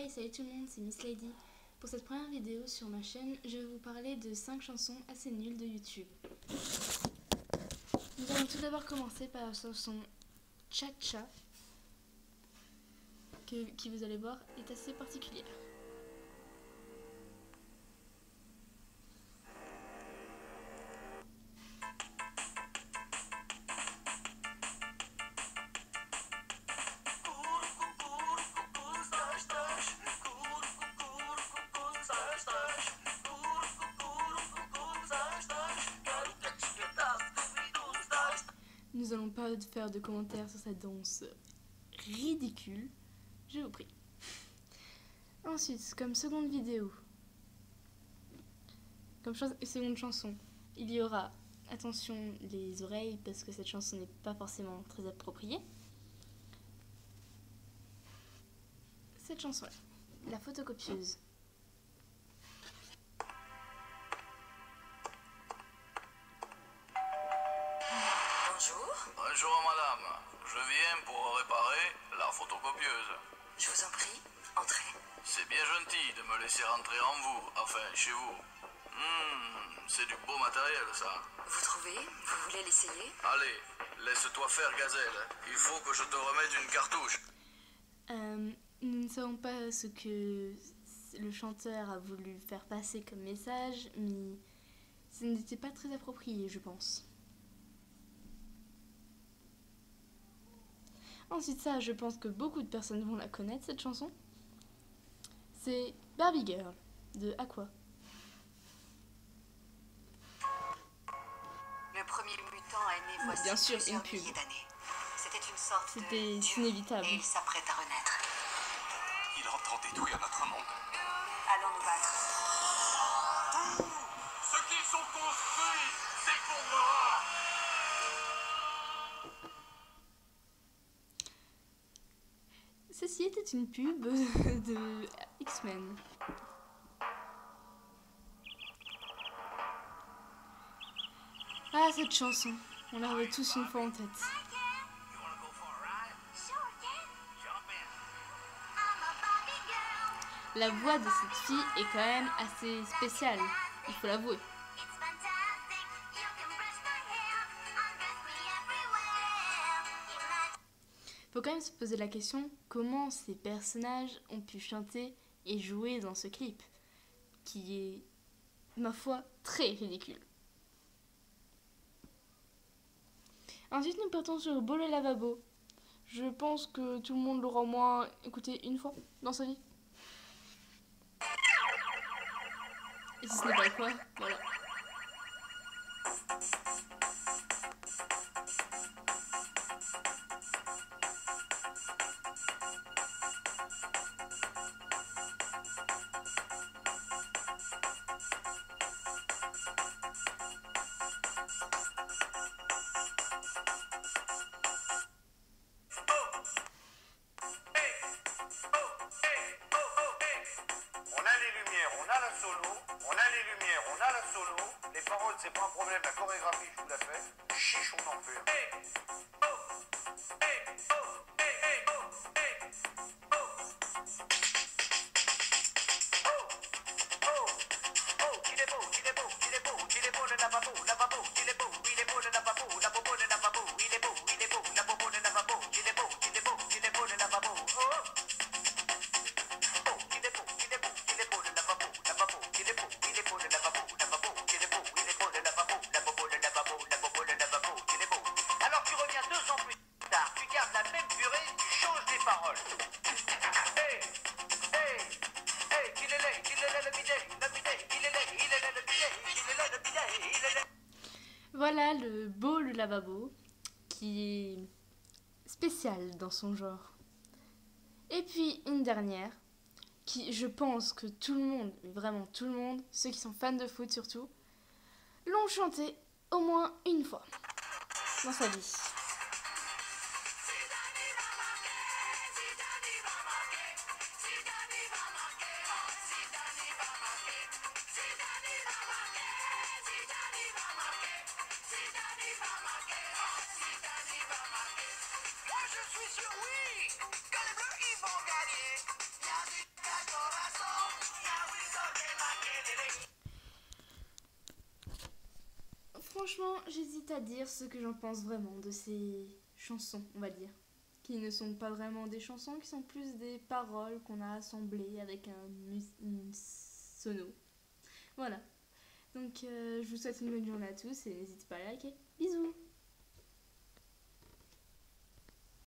Hey, salut tout le monde, c'est Miss Lady. Pour cette première vidéo sur ma chaîne, je vais vous parler de 5 chansons assez nulles de YouTube. Nous allons tout d'abord commencer par la chanson Cha Cha, qui vous allez voir est assez particulière. Nous allons pas faire de commentaires sur cette danse ridicule, je vous prie. Ensuite, comme seconde vidéo, seconde chanson, il y aura, attention les oreilles parce que cette chanson n'est pas forcément très appropriée. Cette chanson-là, La photocopieuse. Bonjour madame, je viens pour réparer la photocopieuse. Je vous en prie, entrez. C'est bien gentil de me laisser rentrer en vous, enfin chez vous. C'est du beau matériel ça. Vous trouvez? Vous voulez l'essayer? Allez, laisse-toi faire gazelle, il faut que je te remette une cartouche. Nous ne savons pas ce que le chanteur a voulu faire passer comme message, mais ce n'était pas très approprié, je pense. Ensuite ça, je pense que beaucoup de personnes vont la connaître, cette chanson. C'est Barbie Girl de Aqua. Le premier mutant a aimé voici bien sûr, plusieurs une pub. milliers d'années. C'était une sorte C'était de Dieu, inévitable. et il s'apprête à renaître. Il entend détruire notre monde. Allons nous battre. Ce qu'ils sont construits s'effondrera. Ceci était une pub de X-Men. Ah, cette chanson, on la revoit tous une fois en tête. La voix de cette fille est quand même assez spéciale, il faut l'avouer. Faut quand même se poser la question, comment ces personnages ont pu chanter et jouer dans ce clip, qui est, ma foi, très ridicule. Ensuite, nous partons sur Beau le lavabo. Je pense que tout le monde l'aura au moins écouté une fois dans sa vie. Et si ce n'est pas le cas, voilà. Les paroles, c'est pas un problème, la chorégraphie, je vous la fais. Chiche, on en fait. Il est beau le lavabo, il est beau le lavabo, la bobo le lavabo, il est beau, la bobo le lavabo, il est beau le lavabo. Alors tu reviens 2 ans plus tard, tu gardes la même purée, tu changes les paroles. Hey, qu'il est laid le bidet, il est laid le bidet. Voilà le Beau le lavabo, qui est spécial dans son genre. Et puis une dernière, qui je pense que tout le monde, mais vraiment tout le monde, ceux qui sont fans de foot surtout, l'ont chanté au moins une fois dans sa vie. Moi je suis sûr, oui, que les Bleus ils vont gagner. franchement, j'hésite à dire ce que j'en pense vraiment de ces chansons, on va dire. Qui ne sont pas vraiment des chansons, qui sont plus des paroles qu'on a assemblées avec une sono. Voilà. Donc, je vous souhaite une bonne journée à tous et n'hésitez pas à liker. Bisous!